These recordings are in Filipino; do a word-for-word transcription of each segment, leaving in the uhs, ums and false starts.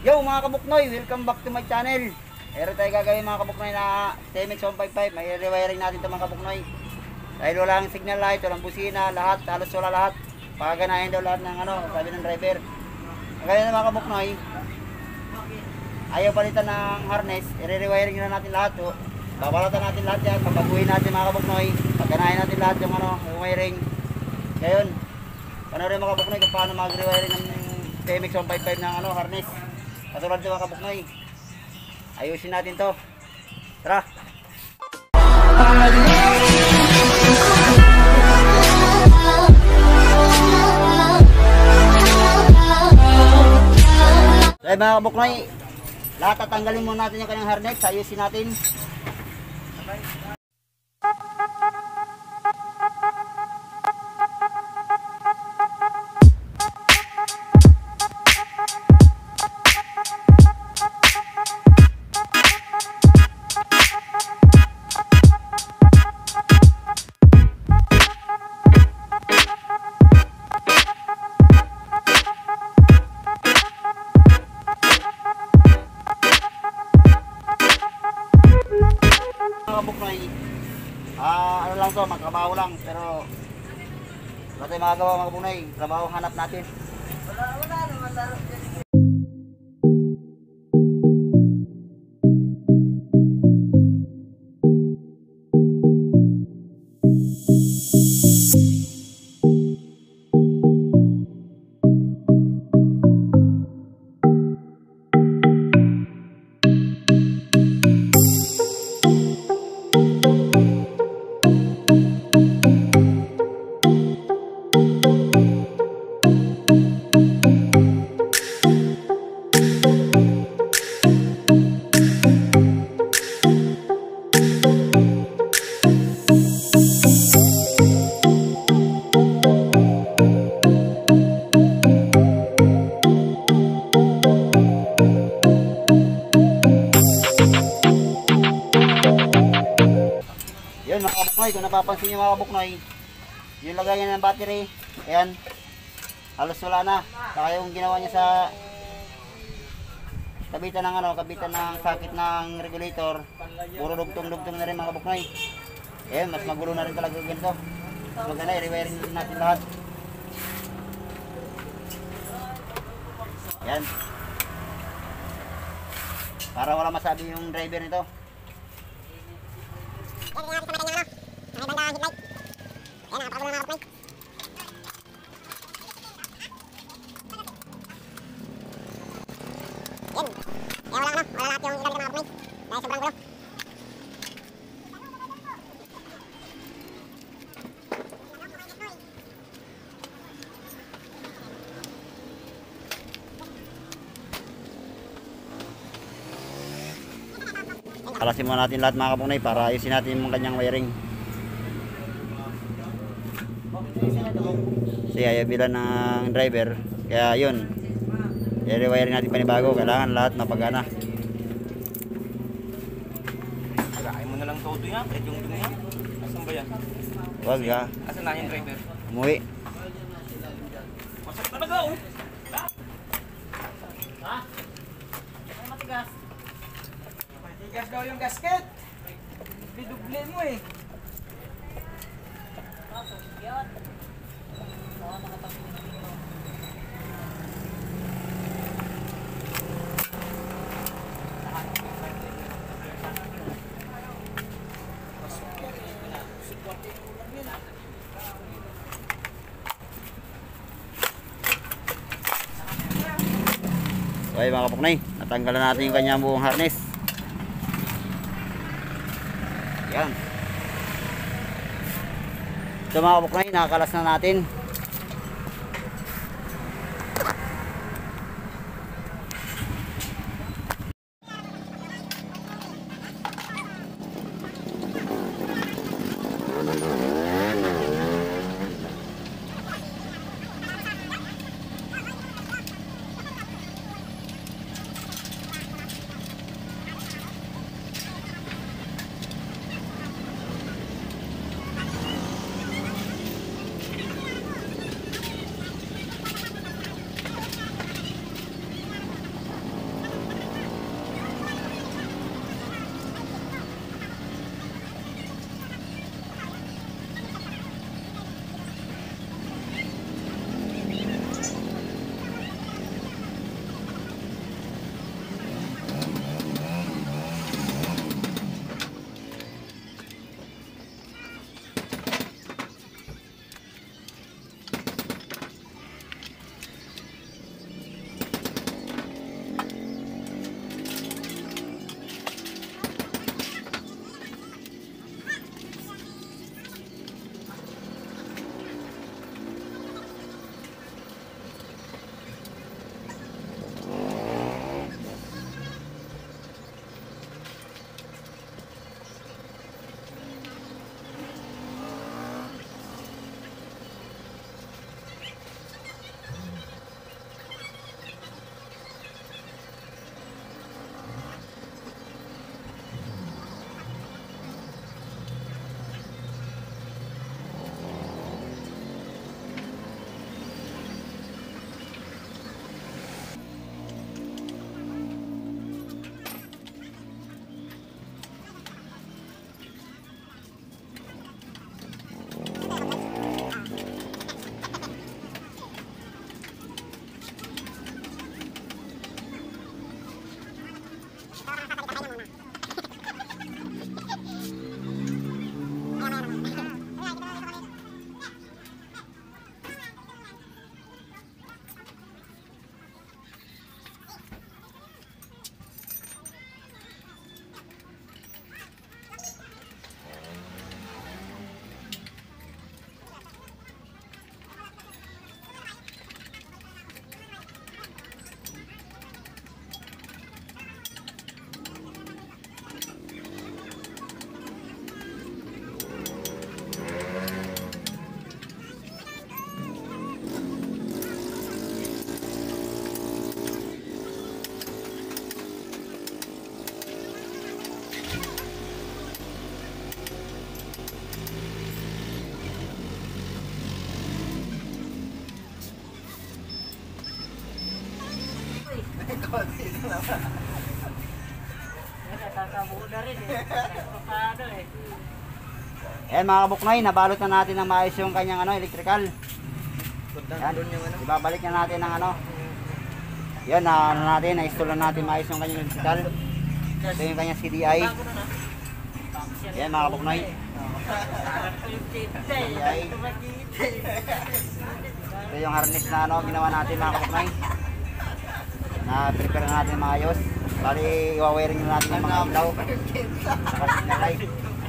Yo mga kabuknoy, welcome back to my channel. Meron tayo gagawin mga kabuknoy na T M X one fifty-five. May rewiring natin ito mga kabuknoy. Dahil walang signal light, walang busina, lahat, halos wala lahat. Pagaganahin daw lahat ng ano, sabi ng driver. Ngayon na mga kabuknoy, ayaw palitan ng harness, i-rewiring na natin lahat. Oh. Babalatan natin lahat yan, papaguhin natin mga kabuknoy. Paganahin natin lahat yung ano, yung wiring. Ngayon, panoorin mga kabuknoy kung paano mag-rewiring ng T M X one fifty-five ng ano, harness. Katulad sa mga kabuknoy. Ayusin natin to. Tara! So mga kabuknoy, lahat tatanggalin muna natin yung kanyang harness. Ayusin natin. Kabuknoy, ah, ano lang to, magtrabaho lang, pero wala tayong magagawa mga kabuknoy, trabaho hanap natin. Wala, wala naman laro. Yun mga kabuknoy, kung napapansin nyo mga kabuknoy, yung lagayan ng battery, ayan, halos wala na. Saka yung ginawa niya sa kabitan ng ano, kabitan ng sakit ng regulator, puro dugtong-dugtong na rin mga kabuknoy. Ayan, mas magulo na rin talaga ganito. Mas maganda, i-rewiring natin lahat. Ayan, para wala masabi yung driver nito. Kalasin muna natin lahat mga kabuknoy para ayusin natin yung kanyang wiring. Kasi ayaw bilan ng driver, kaya yun, i-rewiring natin panibago. Kailangan lahat mapagana. Again mo na lang todo yan, kahit yung dumi yan. Asan ba yan? Huwag ka. Asan na yung driver? Umuwi. Masakit talaga oh! Ha? Ay matigas. Matigas daw yung gasket. Biduble mo eh. Okay mga kabuknoy, natanggalan natin yung kanyang buong harness. Yan. Ito mga kabuknoy, nakakalas na natin. Nakakabuo na rin eh. Nakakado eh. Ayan mga kabuknoy, nabalot na natin ng maayos yung kanyang ano, electrical. Yan, ibabalik na natin ng ano. Yan, na ano natin, na-install na natin maayos yung kanyang electrical. Ito yung kanyang C D I. Yan mga kabuknoy. Harap ko yung tita C D I. eh. Tumakita eh. Ito yung harness na ano, ginawa natin mga kabuknoy. Na-prepare na natin maayos. Bali, iwawiring na natin yung mga ilaw. Saka signal light.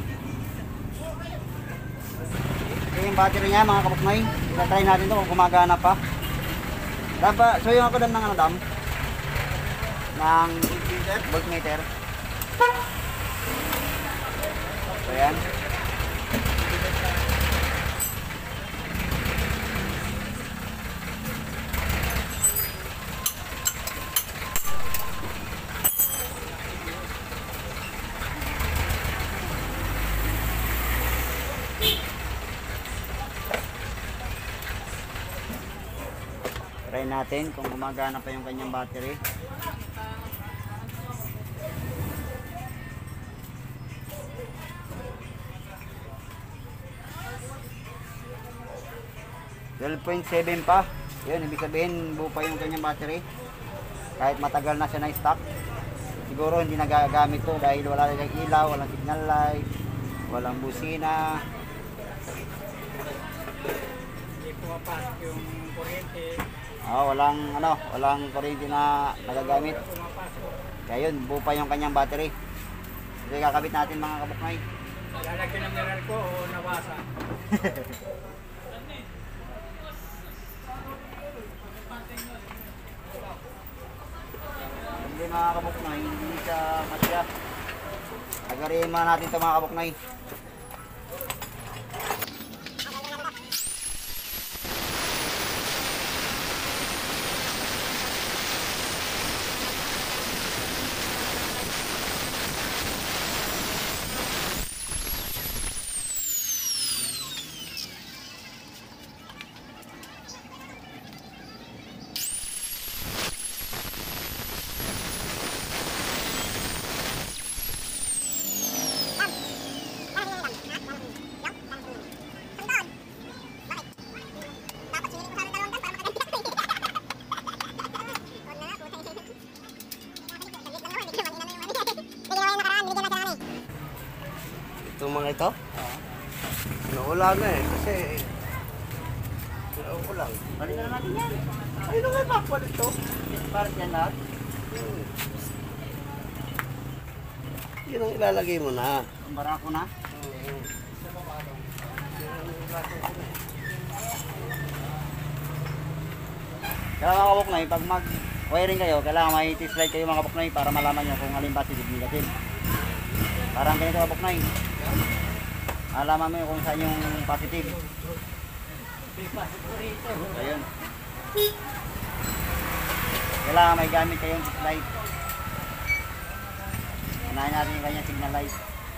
Ito yung battery niya mga kabuknoy. Itatry natin ito kung gumagana pa. Dapat, so yung ako dam ng ano dam? Ng voltmeter. So yan. Try natin kung gumagana pa yung kanyang battery. twelve point seven pa. Yun, ibig sabihin buo pa yung kanyang battery. Kahit matagal na siya na stock. Siguro hindi nagagamit to dahil wala lang ilaw, walang signal light, walang busina. Hindi pumapasok yung kuryente. Oh, walang ano, walang kuryente na nagagamit. Pumapasok. Kaya yun, buo pa yung kanyang battery. Ito yung kakabit natin mga kabuknoy. Lalagyan ng mineral ko o nabasa. Hindi mga kabuknoy, hindi siya masya. Lagarin mga natin ito mga kabuknoy. Itong mga ito? Naula na eh, kasi ko lang. Balikan na natin yan. Ay, nung may backward ito. Para yan lahat. Hmm. Yun ang ilalagay mo na. Ang barako na. Hmm. Kaya mga kabuknoy, pag mag-wiring kayo, kailangan may test light kayo mga kabuknoy para malaman nyo kung alin positive negative. Parang ganito kabuknoy. Alaman mo kung saan yung positive. Ayun. Kailangan may gamit kayong test light. Unahin natin yung kanyang signal light.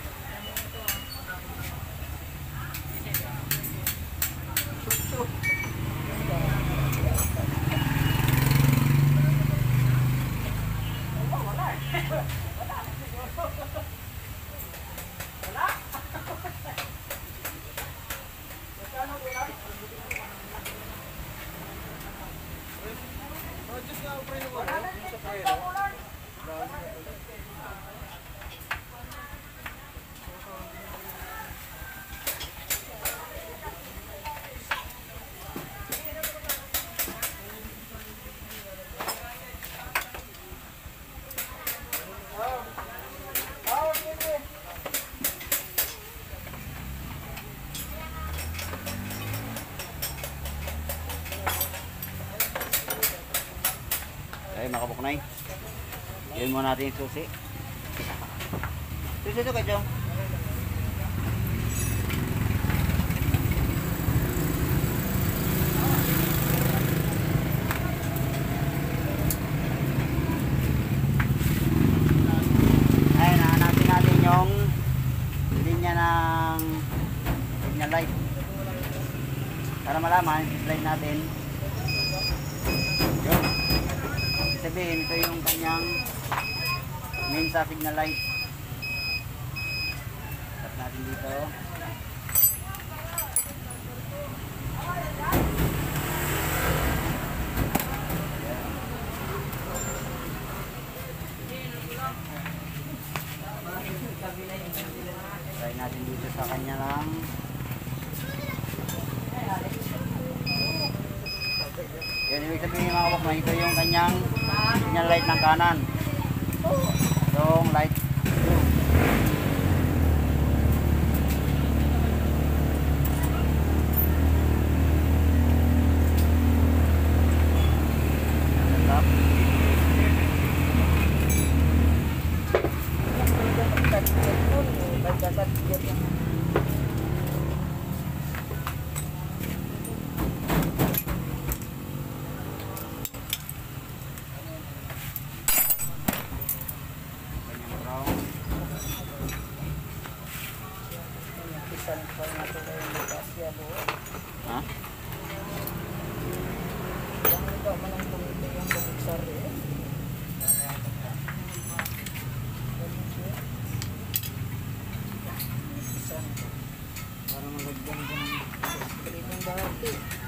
Ay mga kabuknoy. Yun muna natin yung susi. Susi ito kay Jong. Ay, nahanapin natin yung linya ng signal light. Para malaman, slide natin. Yun. sabihin, ito yung kanyang main sa signal light. Tap natin dito. Try natin dito sa kanya lang. Yan, ibig sabihin mga kabuknoy, ito yung kanyang signal light ng kanan. Yung light blue. Tap. Ha? Parang malagyan ko ng pinong dati.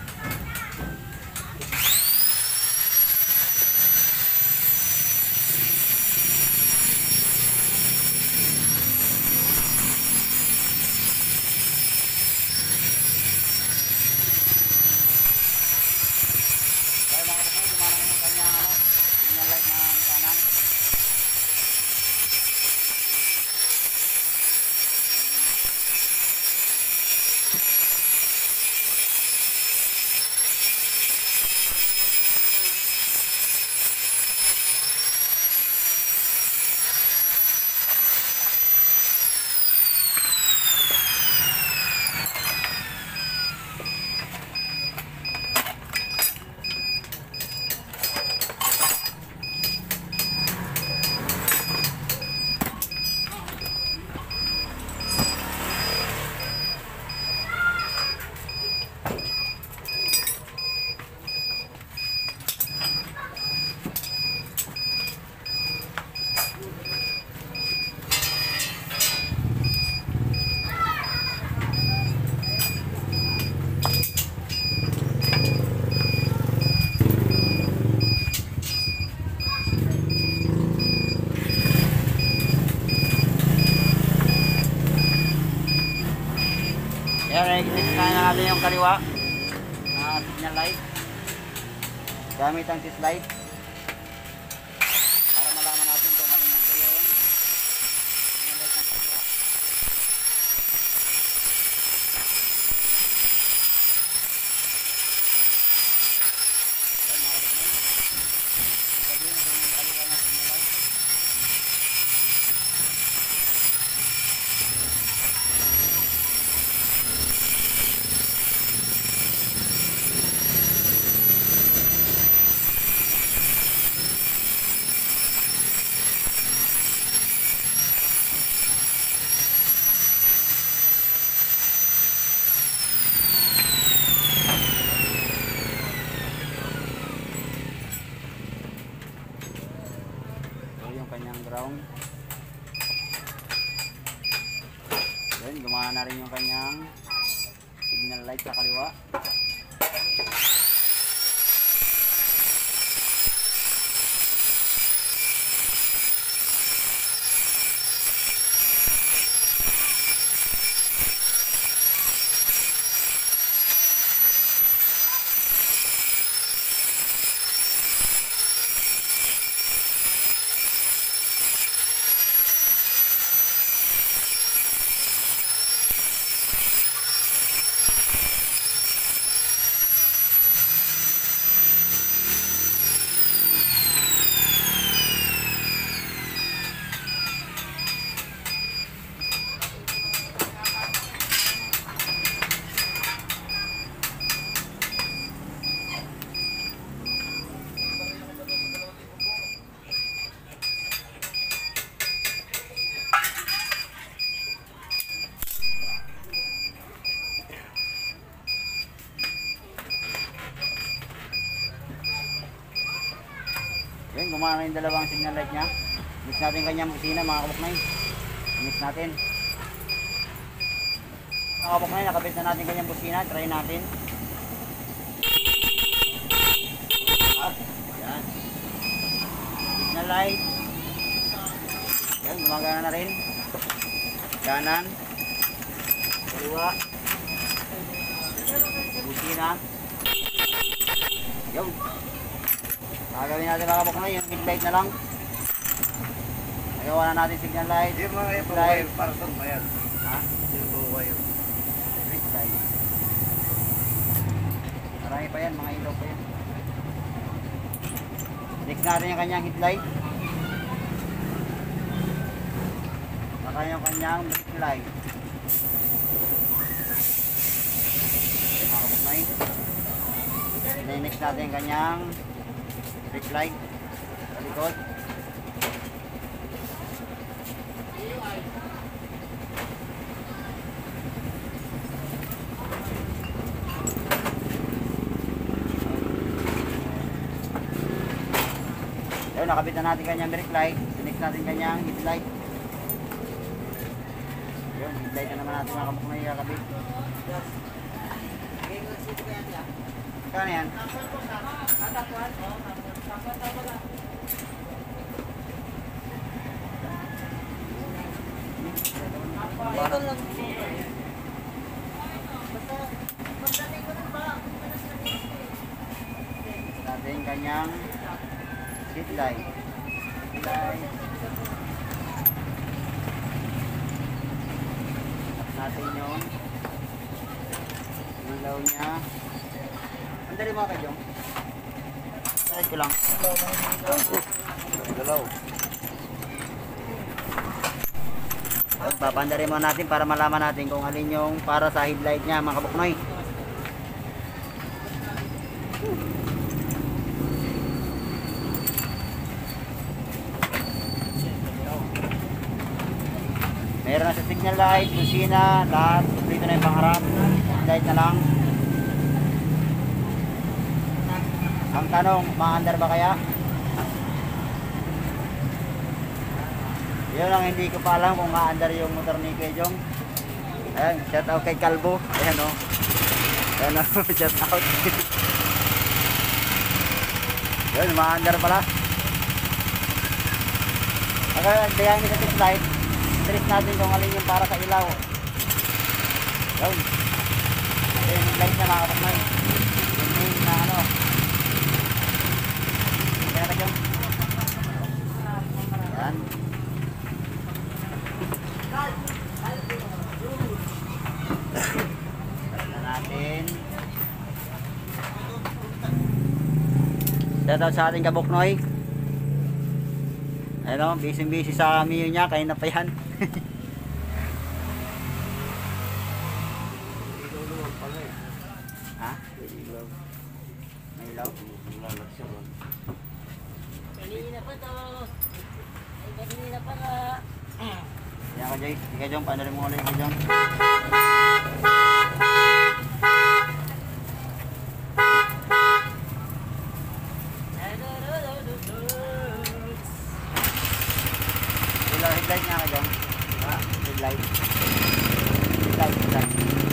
Yan, i-click na natin yung kaliwa na signal light gamit ang test light para malaman natin kung alin dito yung signal light ng kaliwa. Yan, mga kapatid, sabihin kung yung kaliwa ng signal light. Yung kanyang ground. Then, gumana na rin yung kanyang signal light sa kaliwa. gumana yung dalawang signal light niya. Mix natin yung kanyang busina mga kabuknoy. Mix natin. Mga kabuknoy, nakabit na natin kanyang busina. Try natin. Up. Yan. Signal light. Yan, gumagana na rin. Kanan. Kaliwa. Busina. Yun. Gagawin natin mga kabuknoy, yung headlight na lang. Nagawa na natin signal light. Hindi mga ito Light. wire. Para saan ba yan? Ha? Hindi ito wire. Street light. Marami pa yan, mga ilaw pa yan. Next natin yung kanyang headlight. Saka yung kanyang brake light. Okay, mga kabuknoy. Next natin yung kanyang brake light sa likod. Ayun, nakabit na natin kanyang brake light. Next natin kanyang headlight. Ayun, headlight na naman natin mga kabuknoy kakabit. Kano yan? Natin kanyang seat light. Seat light. Tap natin yung ilaw niya. Andali mga kadyong. Salit ko lang. Galaw. Papandarin mo natin para malaman natin kung alin yung para sa headlight niya mga kabuknoy. Meron na sa signal light, busina, lahat. Dito na yung pangharap. Headlight na lang. Ang tanong, maandar ba kaya? Yun ang hindi ko pa alam kung maandar yung motor ni Kejong. Ayan, shout out kay Kalbo. Ayan o. Ayan o, shout out. Yun, maandar pala. Okay, dayan sa test light. Test natin kung alin yung para sa ilaw. Yun. Ayan, yung light na mga kapatid. Yung main na ano. Ayan na Kejong. Ayan. Tignan natin. Shoutout sa ating kabuknoy. Ano, busy-busy sa Mio niya, kaya na pa yan. Ilaw naman pala eh. Ha? Ilaw. May ilaw? Lalagyan mo. Kanina pa to. Ay, kanina pa ka. Yan ka, Joy. Sige, Jong. Paano rin mo ulit ka, Jong? Ilaw, headlight nga ka, Jong. Ha? Headlight. Headlight, headlight.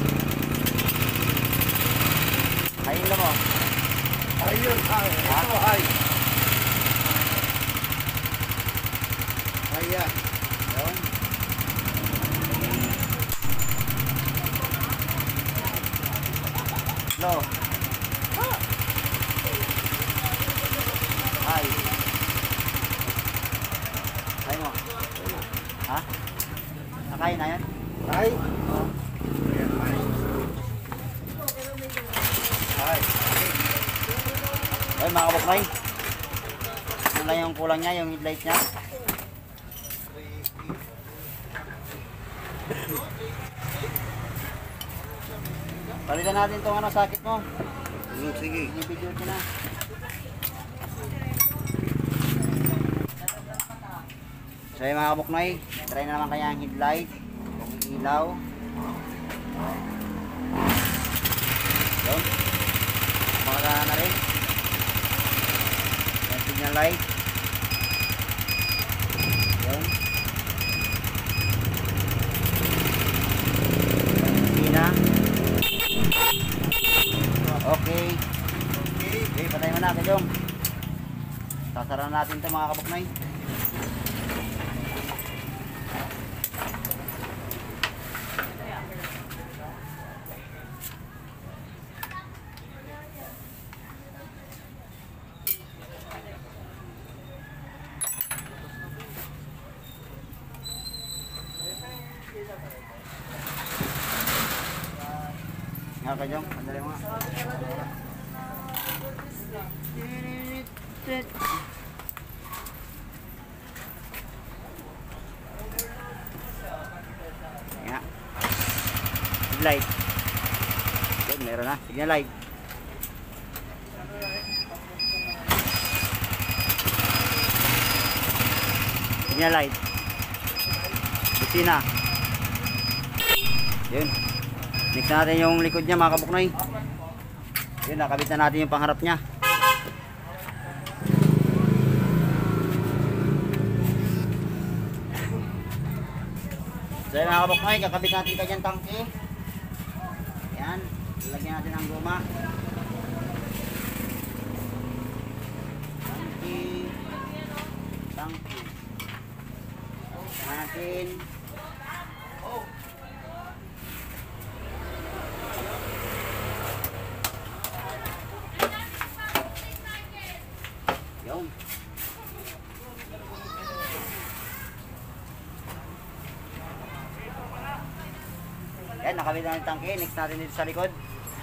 Ay, ilaw mo. Ayun, ay. Ha? Ito, ay. Kaya. Yun. Slow. Ay. Ay mo. Ha? Nakain na yan? Ay. Ay. Ay, mga kabuknoy. Ano lang yung kulang niya, yung headlight niya. Palitan natin itong ano, sakit mo. Hmm, sige. Binibidyo ko na. So yung mga kabuknoy, try na naman kaya ang headlight. Kung ilaw. Yun. Makagana na rin. Yung signal light. na natin ito mga kabuknoy. Nga ka Jong, andali mo nga. Nga. Light. Yun, meron na. Signal light. Signal light. Busina. Yun. Next natin yung likod niya mga kabuknoy. Yun, nakabit na natin yung pangharap niya. So yun mga kabuknoy, kakabit natin kanyang tangke. Yan, lalagyan natin ang goma. Tangke. Tangke. Tangke natin. Yun. Yan, nakabit na ng tangke. Next natin dito sa likod.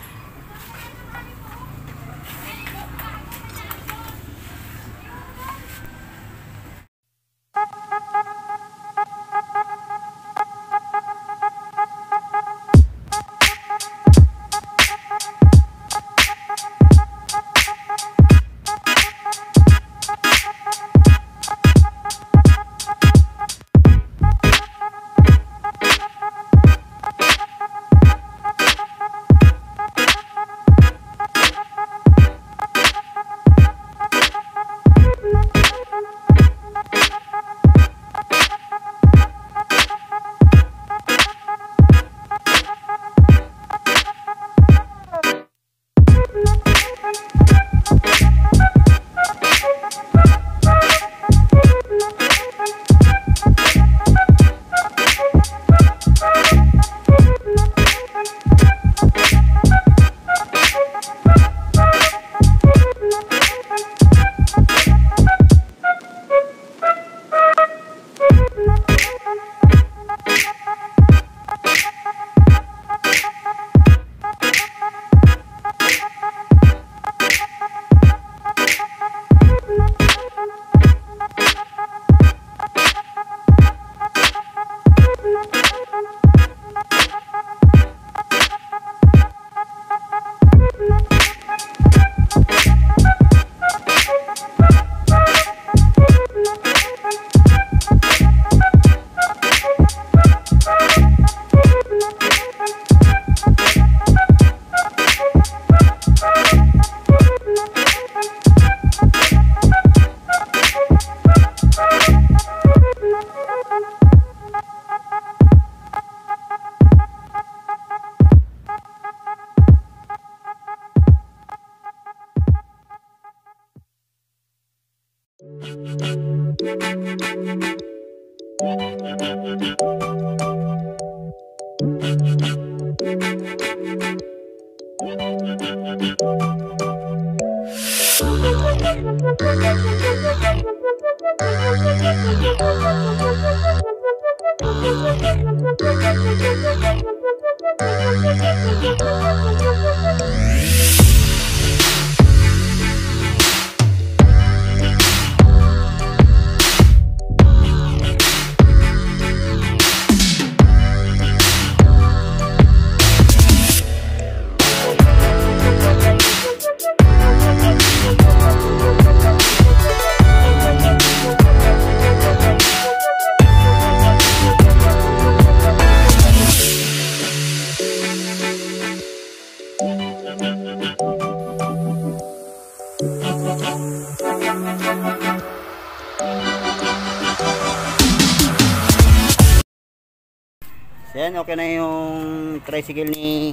Yan, okay na yung tricycle ni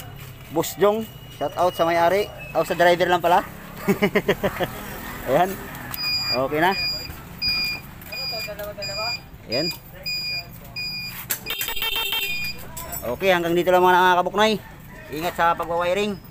Boss Jong. Shout out sa may-ari. O sa driver lang pala. Ayan. Okay na? Ayan. Okay, hanggang dito lang mga kabuknoy. Ingat sa pagwawiring.